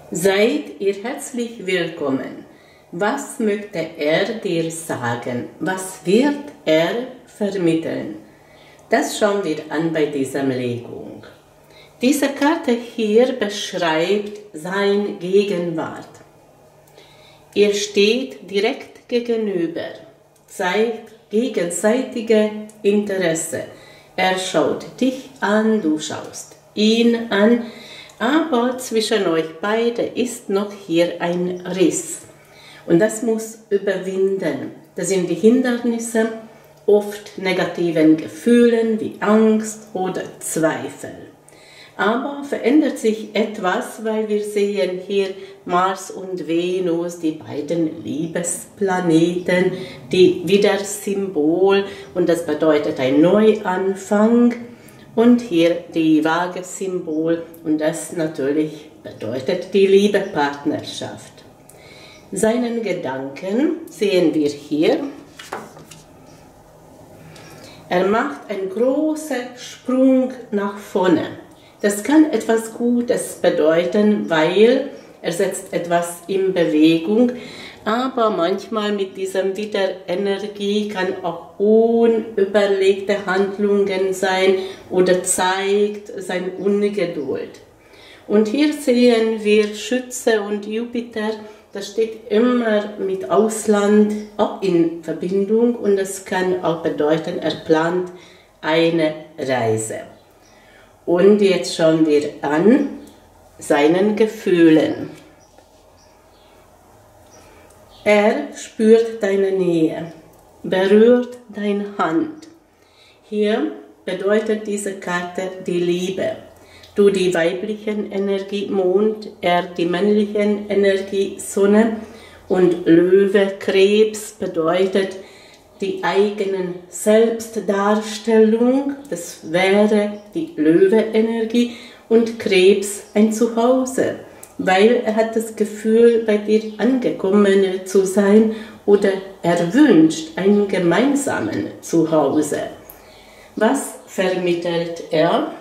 Seid ihr herzlich willkommen. Was möchte er dir sagen? Was wird er vermitteln? Das schauen wir an bei dieser Legung. Diese Karte hier beschreibt seine Gegenwart. Ihr steht direkt gegenüber, zeigt gegenseitige Interesse. Er schaut dich an, du schaust ihn an, aber zwischen euch beide ist noch hier ein Riss. Und das muss überwinden. Das sind die Hindernisse, oft negativen Gefühlen wie Angst oder Zweifel. Aber verändert sich etwas, weil wir sehen hier Mars und Venus, die beiden Liebesplaneten, die wieder Symbol, und das bedeutet ein Neuanfang. Und hier die Waage-Symbol, und das natürlich bedeutet die Liebe-Partnerschaft. Seinen Gedanken sehen wir hier. Er macht einen großen Sprung nach vorne. Das kann etwas Gutes bedeuten, weil er setzt etwas in Bewegung, aber manchmal mit diesem Wiederenergie kann auch unüberlegte Handlungen sein oder zeigt seine Ungeduld. Und hier sehen wir Schütze und Jupiter, das steht immer mit Ausland auch in Verbindung, und das kann auch bedeuten, er plant eine Reise. Und jetzt schauen wir an seinen Gefühlen. Er spürt deine Nähe, berührt deine Hand. Hier bedeutet diese Karte die Liebe. Du die weiblichen Energie Mond, er die männlichen Energie Sonne, und Löwe, Krebs bedeutet die eigenen Selbstdarstellung, das wäre die Löwe-Energie, und Krebs ein Zuhause, weil er hat das Gefühl, bei dir angekommen zu sein, oder er wünscht ein gemeinsames Zuhause. Was vermittelt er?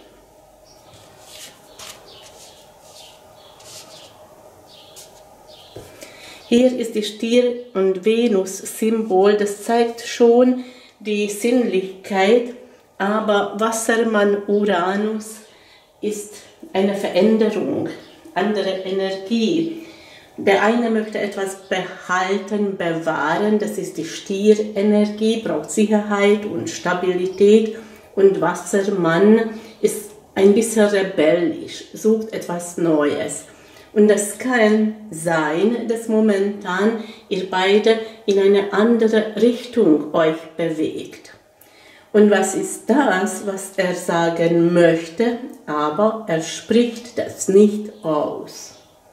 Hier ist die Stier- und Venus-Symbol, das zeigt schon die Sinnlichkeit, aber Wassermann Uranus ist eine Veränderung, andere Energie. Der eine möchte etwas behalten, bewahren, das ist die Stierenergie, braucht Sicherheit und Stabilität, und Wassermann ist ein bisschen rebellisch, sucht etwas Neues. Und das kann sein, dass momentan ihr beide in eine andere Richtung euch bewegt. Und was ist das, was er sagen möchte, aber er spricht das nicht aus.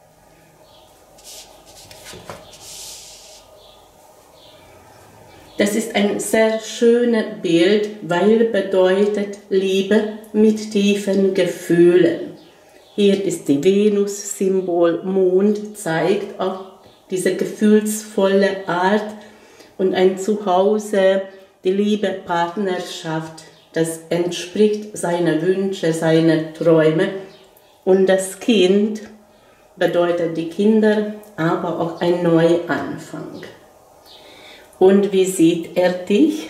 Das ist ein sehr schönes Bild, weil bedeutet Liebe mit tiefen Gefühlen. Hier ist die Venus-Symbol, Mond zeigt auch diese gefühlsvolle Art, und ein Zuhause, die Liebe, Partnerschaft, das entspricht seinen Wünschen, seinen Träumen. Und das Kind bedeutet die Kinder, aber auch ein Neuanfang. Und wie sieht er dich?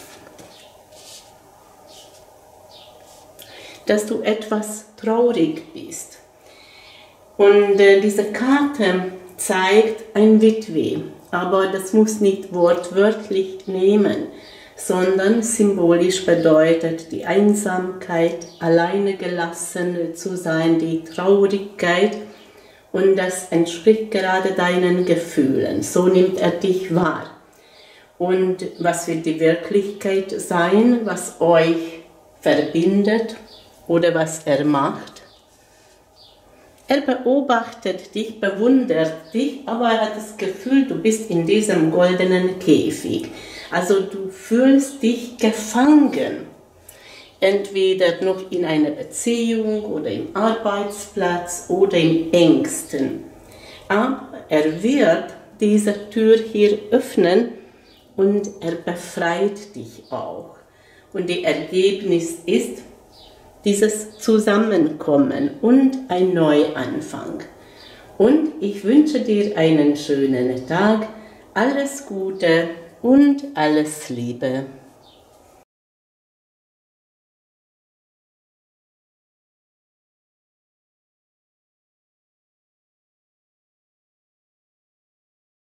Dass du etwas traurig bist. Und diese Karte zeigt ein Witwe, aber das muss nicht wortwörtlich nehmen, sondern symbolisch bedeutet die Einsamkeit, alleine gelassen zu sein, die Traurigkeit, und das entspricht gerade deinen Gefühlen. So nimmt er dich wahr. Und was wird die Wirklichkeit sein, was euch verbindet oder was er macht? Er beobachtet dich, bewundert dich, aber er hat das Gefühl, du bist in diesem goldenen Käfig. Also du fühlst dich gefangen, entweder noch in einer Beziehung oder im Arbeitsplatz oder im Ängsten. Aber er wird diese Tür hier öffnen und er befreit dich auch. Und das Ergebnis ist dieses Zusammenkommen und ein Neuanfang. Und ich wünsche dir einen schönen Tag, alles Gute und alles Liebe.